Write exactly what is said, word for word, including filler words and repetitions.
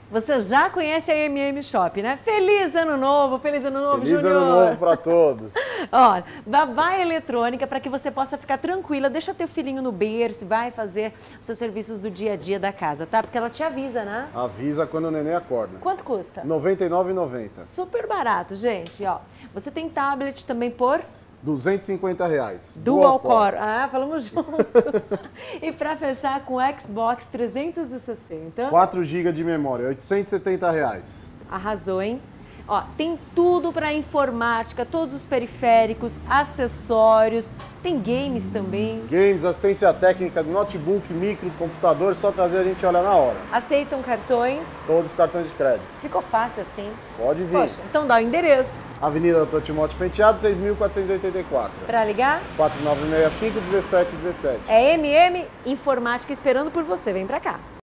Você já conhece a M M Shop, né? Feliz Ano Novo, feliz Ano Novo, Feliz Júnior! Ano Novo para todos! Ó, babá eletrônica para que você possa ficar tranquila, deixa teu filhinho no berço, vai fazer os seus serviços do dia a dia da casa, tá? Porque ela te avisa, né? Avisa quando o neném acorda. Quanto custa? noventa e nove reais e noventa centavos. Super barato, gente, ó. Você tem tablet também por... duzentos e cinquenta reais. Dual Core. Ah, falamos junto. E para fechar com Xbox trezentos e sessenta. quatro gigas de memória, oitocentos e setenta reais. Arrasou, hein? Ó, tem tudo para informática, todos os periféricos, acessórios, tem games também. Games, assistência técnica, notebook, micro, computador, só trazer a gente olha na hora. Aceitam cartões? Todos os cartões de crédito. Ficou fácil assim? Pode vir. Poxa, então dá o endereço. Avenida Doutor Timóteo Penteado, três mil quatrocentos e oitenta e quatro. Para ligar? quatro nove seis cinco, um sete um sete. É M M Informática esperando por você, vem pra cá.